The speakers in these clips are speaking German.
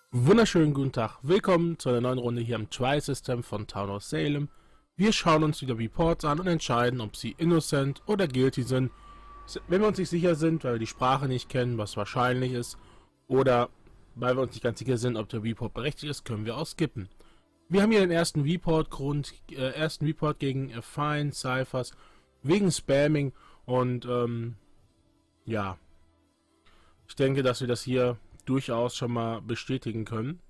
Wunderschönen guten Tag, willkommen zu einer neuen Runde hier am Try-System von Town of Salem. Wir schauen uns wieder Reports an und entscheiden, ob sie innocent oder guilty sind. Wenn wir uns nicht sicher sind, weil wir die Sprache nicht kennen, was wahrscheinlich ist, oder weil wir uns nicht ganz sicher sind, ob der Report berechtigt ist, können wir auch skippen. Wir haben hier den ersten Report gegen Fine Cyphers wegen Spamming und ja, ich denke, dass wir das hier durchaus schon mal bestätigen können.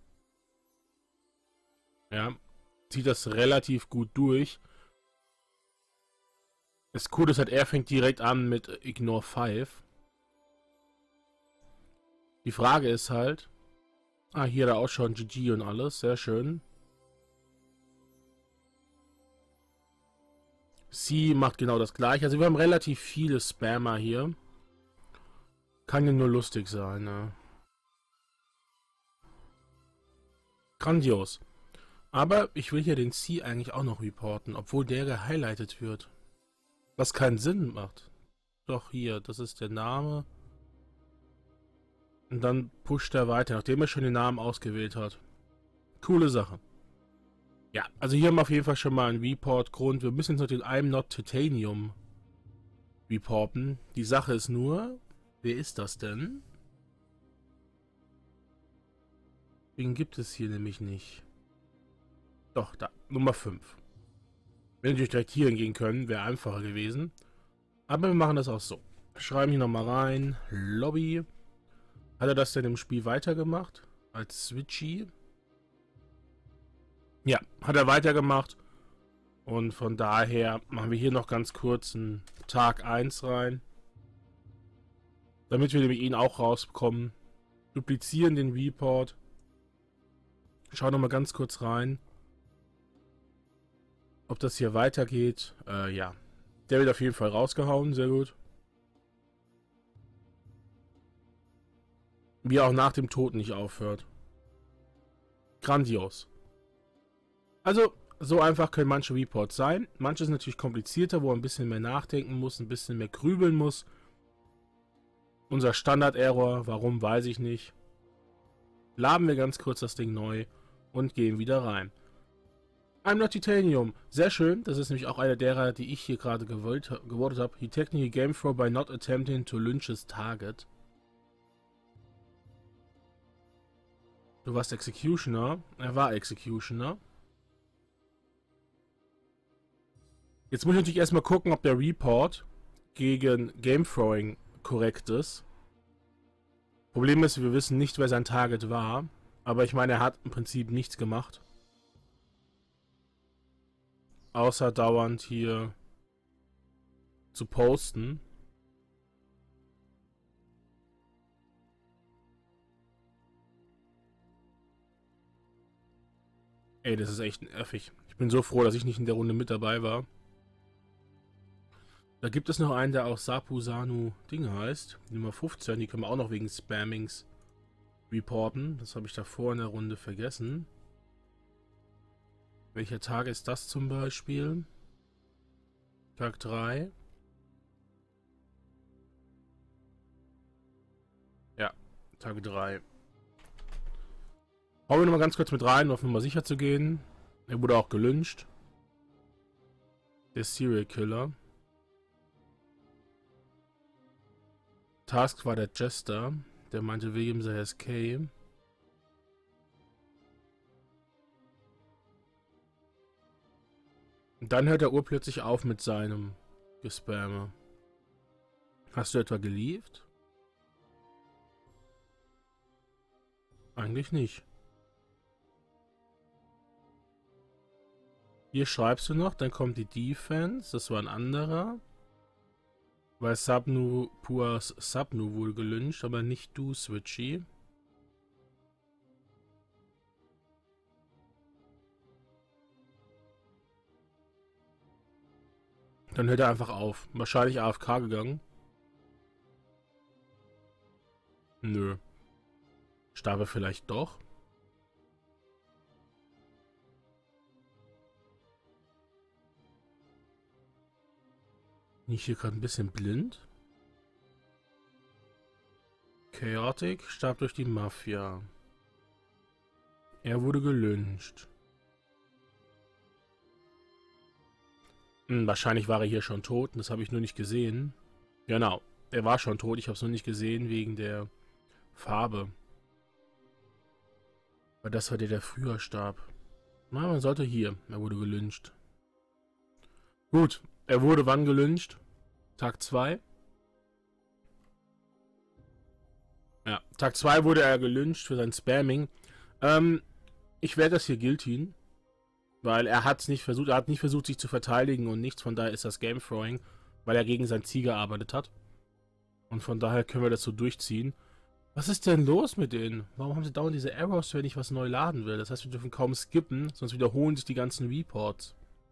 Ja, zieht das relativ gut durch. Das Coole ist halt, er fängt direkt an mit Ignore 5. Die Frage ist halt, hier da auch schon GG und alles, sehr schön. Sie macht genau das gleiche, also wir haben relativ viele Spammer hier. Kann ja nur lustig sein, ne? Grandios. Aber ich will hier den C eigentlich auch noch reporten, obwohl der gehighlightet wird. Was keinen Sinn macht. Doch hier, das ist der Name. Und dann pusht er weiter, nachdem er schon den Namen ausgewählt hat. Coole Sache. Ja, also hier haben wir auf jeden Fall schon mal einen Report-Grund. Wir müssen jetzt noch den I'm Not Titanium reporten. Die Sache ist nur, wer ist das denn? Den gibt es hier nämlich nicht. Doch, da, Nummer 5. Wenn wir natürlich direkt hier hingehen können, wäre einfacher gewesen. Aber wir machen das auch so. Schreiben hier nochmal rein. Lobby. Hat er das denn im Spiel weitergemacht? Als Switchy? Ja, hat er weitergemacht. Und von daher machen wir hier noch ganz kurz einen Tag 1 rein. Damit wir nämlich ihn auch rausbekommen. Duplizieren den Report. Schauen nochmal ganz kurz rein. Ob das hier weitergeht. Ja. Der wird auf jeden Fall rausgehauen. Sehr gut. Wie er auch nach dem Tod nicht aufhört. Grandios. Also, so einfach können manche Reports sein. Manche sind natürlich komplizierter, wo man ein bisschen mehr nachdenken muss, ein bisschen mehr grübeln muss. Unser Standard-Error, warum, weiß ich nicht. Laden wir ganz kurz das Ding neu und gehen wieder rein. I'm Not Titanium. Sehr schön. Das ist nämlich auch einer derer, die ich hier gerade gewotet habe. He technically game throw by not attempting to lynch his target. Du warst Executioner. Er war Executioner. Jetzt muss ich natürlich erstmal gucken, ob der Report gegen Game Throwing korrekt ist. Problem ist, wir wissen nicht, wer sein Target war. Aber ich meine, er hat im Prinzip nichts gemacht. Außer dauernd hier zu posten. Ey, das ist echt nervig. Ich bin so froh, dass ich nicht in der Runde mit dabei war. Da gibt es noch einen, der auch Sapu Sanu Ding heißt. Die Nummer 15, die können wir auch noch wegen Spammings reporten. Das habe ich davor in der Runde vergessen. Welcher Tag ist das zum Beispiel? Tag 3. Ja, Tag 3. Hauen wir nochmal ganz kurz mit rein, um auf Nummer sicher zu gehen. Er wurde auch gelyncht. Der Serial Killer. Task war der Jester. Der meinte, William sei SK. Und dann hört er urplötzlich auf mit seinem Gespamme. Hast du etwa gelieft? Eigentlich nicht. Hier schreibst du noch, dann kommt die Defense. Das war ein anderer. Weil Sabnu wohl gelyncht, aber nicht du, Switchy. Dann hört er einfach auf. Wahrscheinlich AFK gegangen. Nö. Starb er vielleicht doch? Bin ich hier gerade ein bisschen blind? Chaotic starb durch die Mafia. Er wurde gelyncht. Wahrscheinlich war er hier schon tot, das habe ich nur nicht gesehen. Genau, er war schon tot, ich habe es nur nicht gesehen wegen der Farbe. Weil das war der, der früher starb. Na, man sollte hier. Er wurde gelyncht. Gut, er wurde wann gelyncht? Tag 2. Ja, Tag 2 wurde er gelyncht für sein Spamming. Ich werde das hier guiltyen. Weil er hat nicht versucht, sich zu verteidigen und nichts. Von daher ist das Game Throwing, weil er gegen sein Ziel gearbeitet hat. Und von daher können wir das so durchziehen. Was ist denn los mit denen? Warum haben sie dauernd diese Errors, wenn ich was neu laden will? Das heißt, wir dürfen kaum skippen, sonst wiederholen sich die ganzen Reports.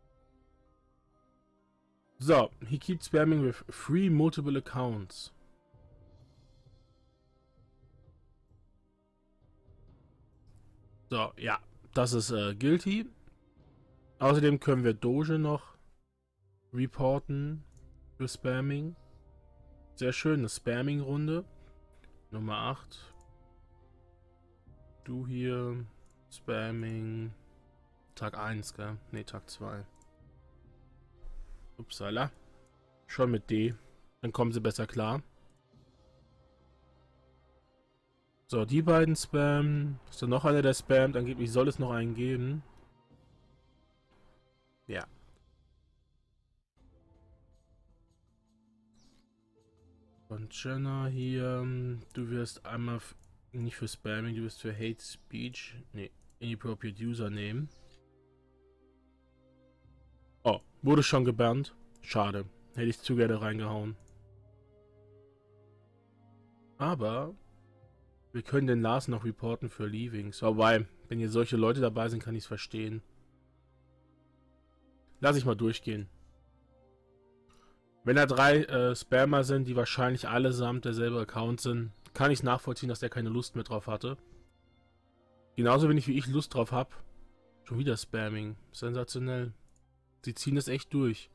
So, he keeps spamming with 3 multiple accounts. So, ja, das ist guilty. Außerdem können wir Doge noch reporten für Spamming. Sehr schön, eine Spamming-Runde. Nummer 8. Du hier. Spamming. Tag 1, gell? Ne, Tag 2. Upsala. Schon mit D. Dann kommen sie besser klar. So, die beiden spammen. Ist da noch einer, der spammt? Angeblich soll es noch einen geben. Ja. Und Jenna hier. Du wirst einmal nicht für Spamming, du wirst für Hate Speech. Ne, Inappropriate Username. Oh, wurde schon gebannt. Schade. Hätte ich zu gerne reingehauen. Aber wir können den Lars noch reporten für Leavings. Wobei, wenn hier solche Leute dabei sind, kann ich es verstehen. Lass ich mal durchgehen. Wenn da 3 Spammer sind, die wahrscheinlich allesamt derselbe Account sind, kann ich nachvollziehen, dass der keine Lust mehr drauf hatte. Genauso wenig wie ich Lust drauf habe. Schon wieder Spamming. Sensationell. Sie ziehen das echt durch.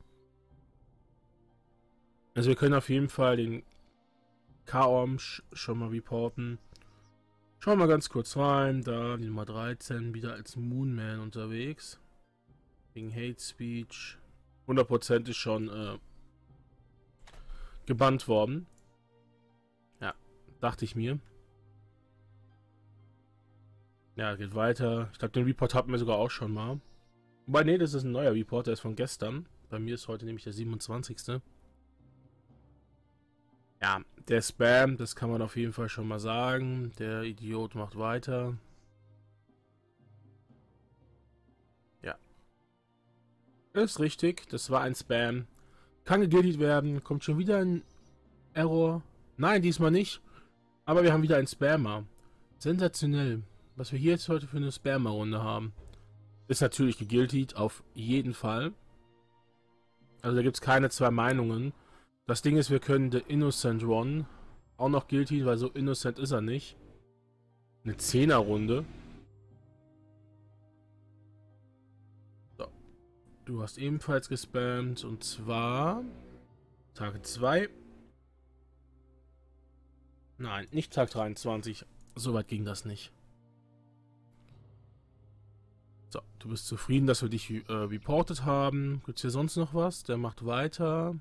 Also wir können auf jeden Fall den K-Orm schon mal reporten. Schauen wir mal ganz kurz rein. Da die Nummer 13 wieder als Moonman unterwegs. Wegen Hate Speech. 100% ist schon gebannt worden. Ja, dachte ich mir. Ja, geht weiter. Ich glaube, den Report hatten wir sogar auch schon mal. Wobei, nee, das ist ein neuer Report, der ist von gestern. Bei mir ist heute nämlich der 27. Ja, der Spam, das kann man auf jeden Fall schon mal sagen. Der Idiot macht weiter. Ja. Ist richtig, das war ein Spam. Kann geguiltet werden. Kommt schon wieder ein Error. Nein, diesmal nicht. Aber wir haben wieder einen Spammer. Sensationell. Was wir hier jetzt heute für eine Spammer-Runde haben. Ist natürlich geguiltet, auf jeden Fall. Also da gibt es keine zwei Meinungen. Das Ding ist, wir können The Innocent One auch noch guilty, weil so innocent ist er nicht. Eine 10er-Runde. So. Du hast ebenfalls gespammt und zwar Tag 2. Nein, nicht Tag 23. Soweit ging das nicht. So, du bist zufrieden, dass wir dich reportet haben. Gibt es hier sonst noch was? Der macht weiter.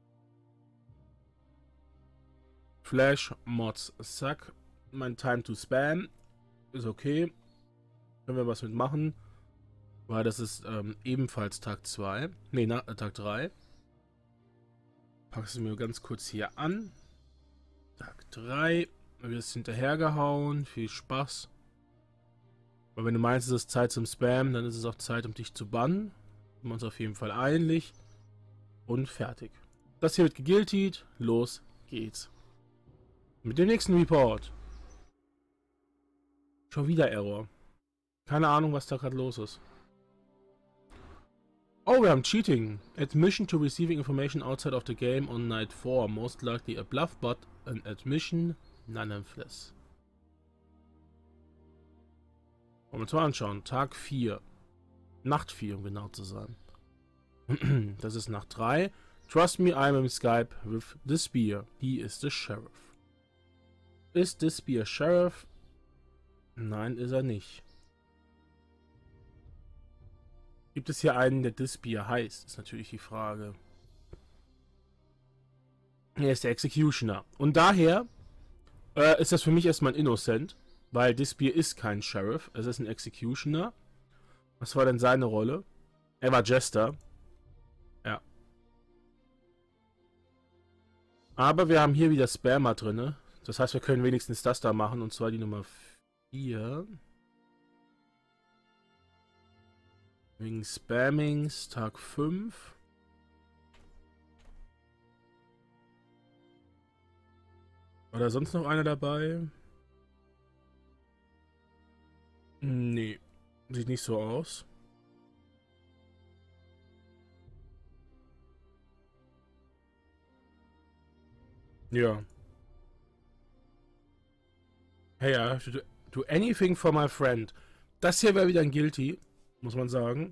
Flash Mods Suck. Mein Time to Spam. Ist okay. Können wir was mitmachen. Weil das ist ebenfalls Tag 2. Ne, Tag 3. Packst du mir ganz kurz hier an. Tag 3. Du wirst hinterhergehauen. Viel Spaß. Aber wenn du meinst, es ist Zeit zum Spam, dann ist es auch Zeit, um dich zu bannen. Sind wir uns auf jeden Fall einig. Und fertig. Das hier wird geguiltet. Los geht's. Mit dem nächsten Report. Schon wieder Error. Keine Ahnung, was da gerade los ist. Oh, wir haben Cheating. Admission to receiving information outside of the game on night 4. Most likely a bluff, but an admission nonetheless. Wollen wir uns mal anschauen. Tag 4. Nacht 4, um genau zu sein. Das ist Nacht 3. Trust me, I'm in Skype with the Spear. He is the Sheriff. Ist the Spear Sheriff? Nein, ist er nicht. Gibt es hier einen, der Dispier heißt? Ist natürlich die Frage. Er ist der Executioner. Und daher ist das für mich erstmal ein Innocent, weil Dispier ist kein Sheriff, es ist ein Executioner. Was war denn seine Rolle? Er war Jester. Ja. Aber wir haben hier wieder Spammer drin. Das heißt, wir können wenigstens das da machen, und zwar die Nummer 4. Wegen Spammings, Tag 5. War da sonst noch einer dabei? Nee, sieht nicht so aus. Ja. Hey, I have to do anything for my friend. Das hier wäre wieder ein Guilty, muss man sagen.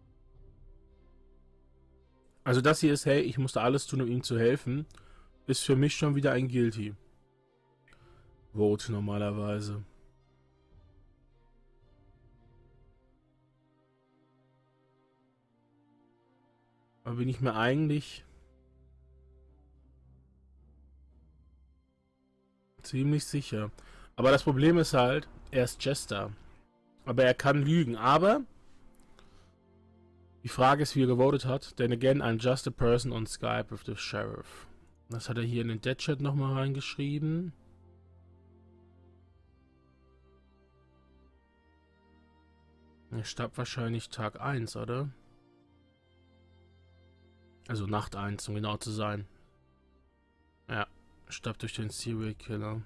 Also das hier ist, hey, ich musste alles tun, um ihm zu helfen, ist für mich schon wieder ein Guilty. Vote normalerweise. Aber bin ich mir eigentlich ziemlich sicher. Aber das Problem ist halt, er ist Jester. Aber er kann lügen. Aber die Frage ist, wie er gewotet hat. Then again, I'm just a person on Skype with the Sheriff. Das hat er hier in den Dead-Chat nochmal reingeschrieben. Er starb wahrscheinlich Tag 1, oder? Also Nacht 1, um genau zu sein. Ja, starb durch den Serial Killer.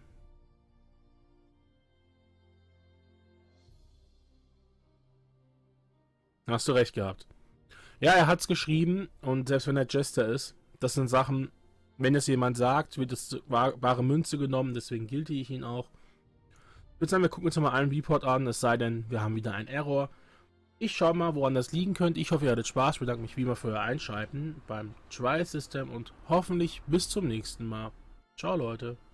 Hast du recht gehabt. Ja, er hat's geschrieben, und selbst wenn er Jester ist, das sind Sachen, wenn es jemand sagt, wird es wahre Münze genommen, deswegen gilt ich ihn auch. Ich würde sagen, wir gucken uns mal einen Report an, es sei denn, wir haben wieder einen Error. Ich schaue mal, woran das liegen könnte. Ich hoffe, ihr hattet Spaß. Ich bedanke mich wie immer für euer Einschalten beim Try System und hoffentlich bis zum nächsten Mal. Ciao, Leute.